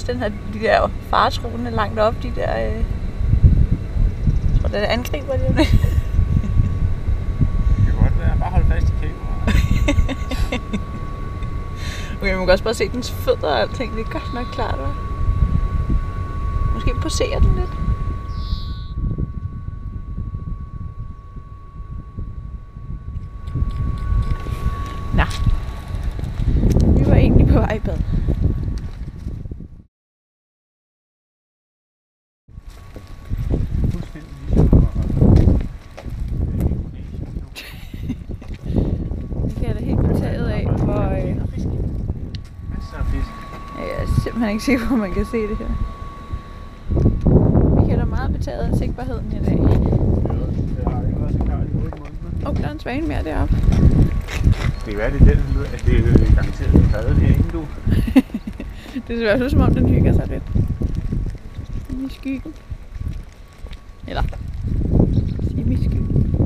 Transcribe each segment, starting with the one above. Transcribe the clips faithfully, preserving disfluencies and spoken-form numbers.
den har de der faretroende langt op, de der... Øh... Jeg tror, det angriber de. Det kan godt være. Bare hold fast i kameraet. Okay, man kan også bare se dens fødder og alting. Det er godt nok klart, hva'? Måske poserer den lidt. Nå. Vi var egentlig på vej i bad. Jeg er ikke sikker på, at man kan se det her. Vi kan da meget betaget af sigtbarheden i dag. Jeg har ikke været så klart i otte måneder. Åh, oh, der er en svane mere deroppe. Det kan være, det er den, at det er garanteret en bade herinde, du. Det ser også ud, som om den hygger sig lidt. I skyggen. Eller semi-skyggen.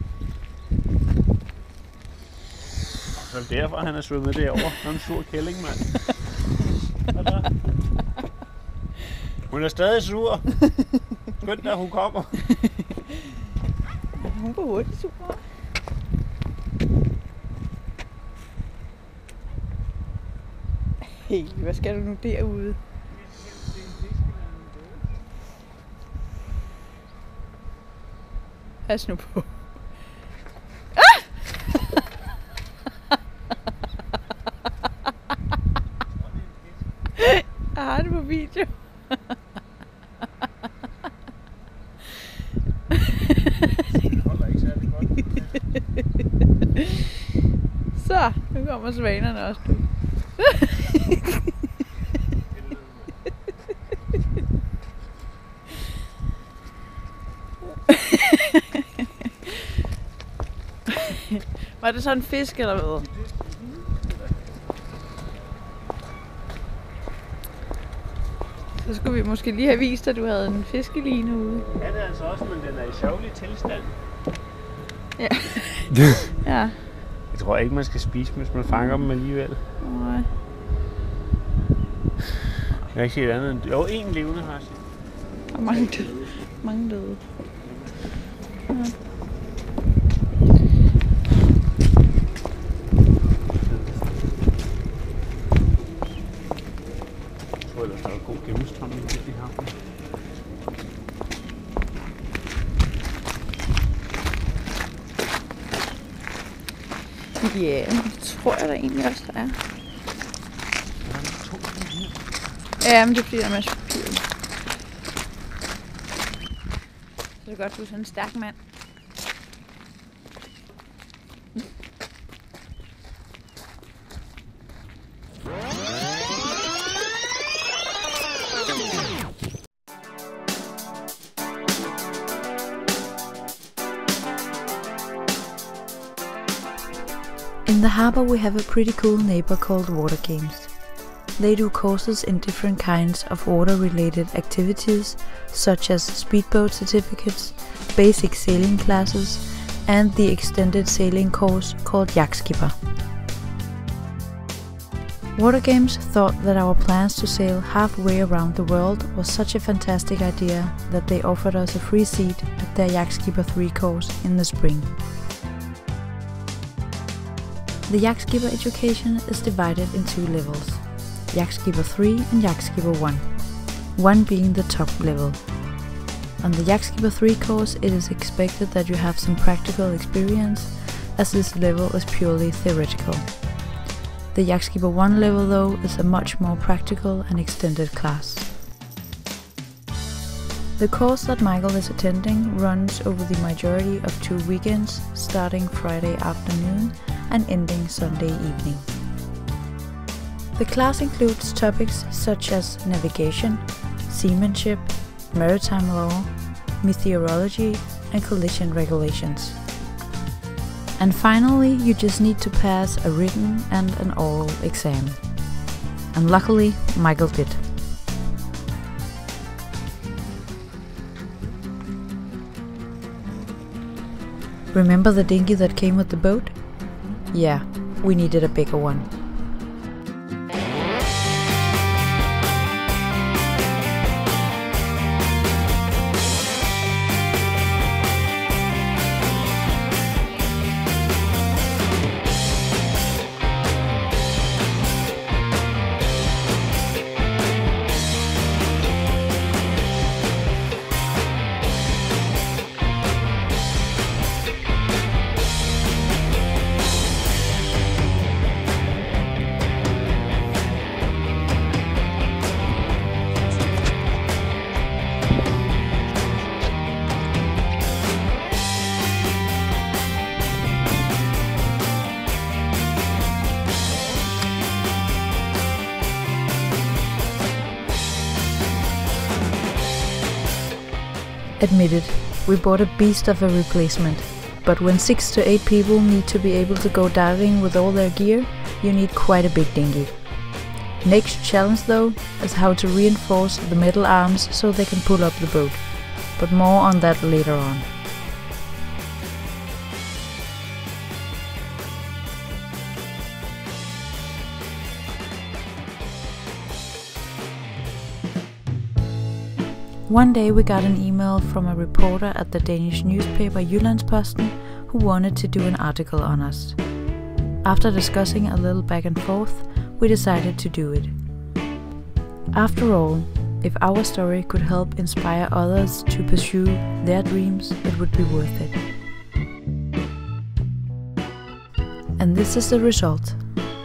Så er det derfor, han er svømmet derovre. Han er en sur kælling, mand. Hun er stadig sur. Skønt, at hun kommer. Hun går hurtigt sur. Hey, hvad skal du nu derude? Pas nu på. Ah! Jeg har det på video. Det holder ikke særlig godt. Så, nu kommer svanerne også, du. Var det så en fisk eller hvad? Så skulle vi måske lige have vist, at du havde en fiskeline ude. Ja, det er altså også, men den er i sørgelig tilstand. Ja. Ja. Jeg tror ikke, man skal spise, hvis man fanger dem alligevel. Nej. Jeg har ikke set andet end... Jo, en levende har jeg set. Og mange døde. Mange døde. Ja. Jeg tror ellers, der er god gennemstrømning til de her. Ja, det tror jeg da egentlig også, der er. Ja, men det er fordi, der er en masse papir. Så det er godt, du er sådan en stærk mand. In the harbor we have a pretty cool neighbor called Watergames. They do courses in different kinds of water-related activities, such as speedboat certificates, basic sailing classes, and the extended sailing course called Yachtskipper. Watergames thought that our plans to sail halfway around the world was such a fantastic idea that they offered us a free seat at their Yachtskipper three course in the spring. The Yachtskipper education is divided in two levels, Yachtskipper three and Yachtskipper one, one being the top level. On the Yachtskipper three course it is expected that you have some practical experience, as this level is purely theoretical. The Yachtskipper one level though is a much more practical and extended class. The course that Michael is attending runs over the majority of two weekends, starting Friday afternoon and ending Sunday evening. The class includes topics such as navigation, seamanship, maritime law, meteorology, and collision regulations. And finally, you just need to pass a written and an oral exam. And luckily, Michael did. Remember the dinghy that came with the boat? Yeah, we needed a bigger one. Admit it, we bought a beast of a replacement, but when six to eight people need to be able to go diving with all their gear, you need quite a big dinghy. Next challenge though is how to reinforce the metal arms so they can pull up the boat, but more on that later on. One day we got an email from a reporter at the Danish newspaper Jyllandsposten who wanted to do an article on us. After discussing a little back and forth, we decided to do it. After all, if our story could help inspire others to pursue their dreams, it would be worth it. And this is the result.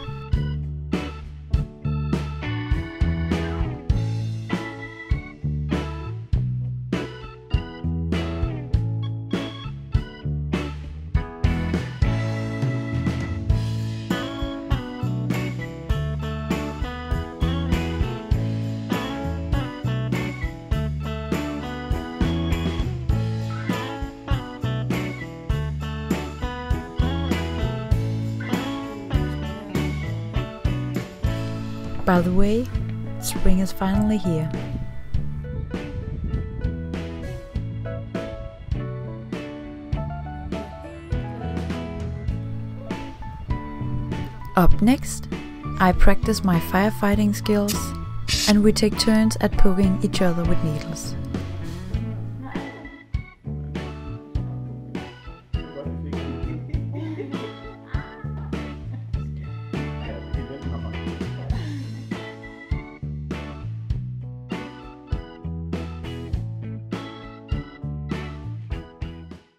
By the way, spring is finally here. Up next, I practice my firefighting skills, and we take turns at poking each other with needles.